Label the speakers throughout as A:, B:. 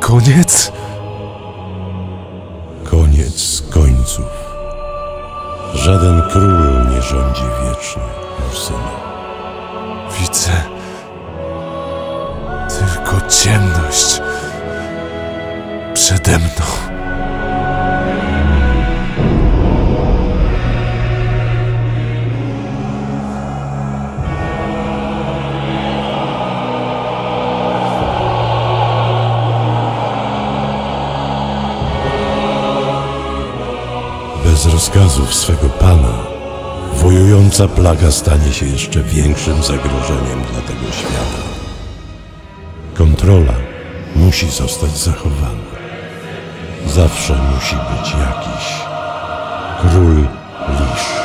A: koniec?
B: Koniec końców. Żaden król nie rządzi wiecznie, mój synu.
A: Widzę tylko ciemność przede mną.
B: Bez rozkazów swego pana, wojująca plaga stanie się jeszcze większym zagrożeniem dla tego świata. Kontrola musi zostać zachowana. Zawsze musi być jakiś król Lisz.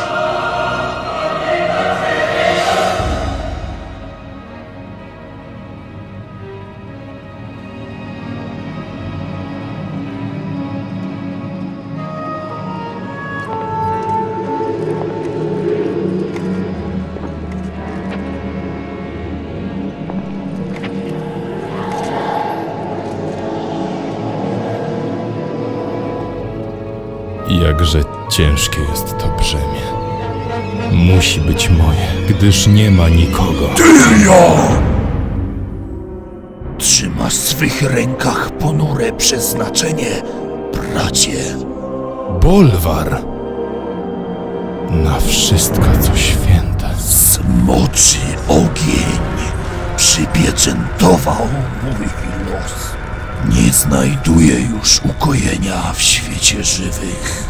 C: Jakże ciężkie jest to brzemię. Musi być moje, gdyż nie ma nikogo.
D: Tyrion! Trzymasz w swych rękach ponure przeznaczenie, bracie.
C: Bolwar! Na wszystko, co święte.
D: Smoczy ogień przypieczętował mój los. Nie znajduję już ukojenia w świecie żywych.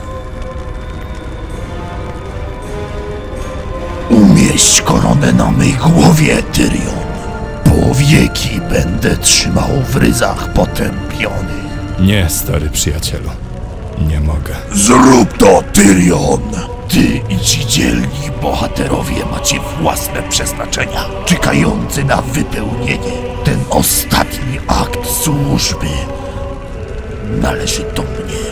D: Umieść koronę na mej głowie, Tyrion. Po wieki będę trzymał w ryzach potępiony.
C: Nie, stary przyjacielu. Nie mogę.
D: Zrób to, Tyrion! Ty i ci dzielni bohaterowie macie własne przeznaczenia, czekające na wypełnienie. Ten ostatni akt służby należy do mnie.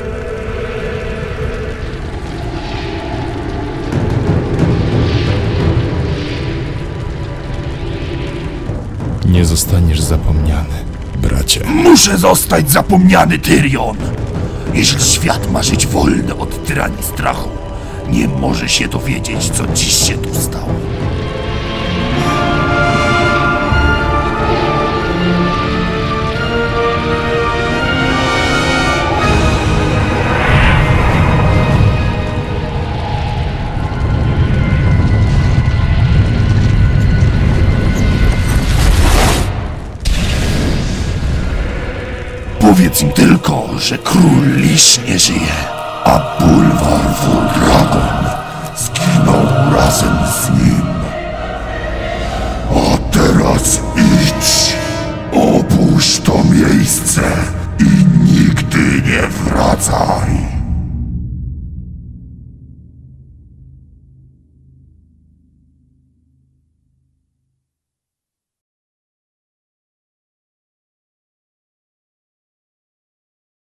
C: Nie zostaniesz zapomniany, bracie.
D: Muszę zostać zapomniany, Tyrion! Jeśli świat ma żyć wolny od tyranii strachu, nie może się dowiedzieć, co dziś się tu stało. Powiedz im tylko, że król Lisz nie żyje, a Bolwar Dragon zginął razem z nim. A teraz idź, opuść to miejsce i nigdy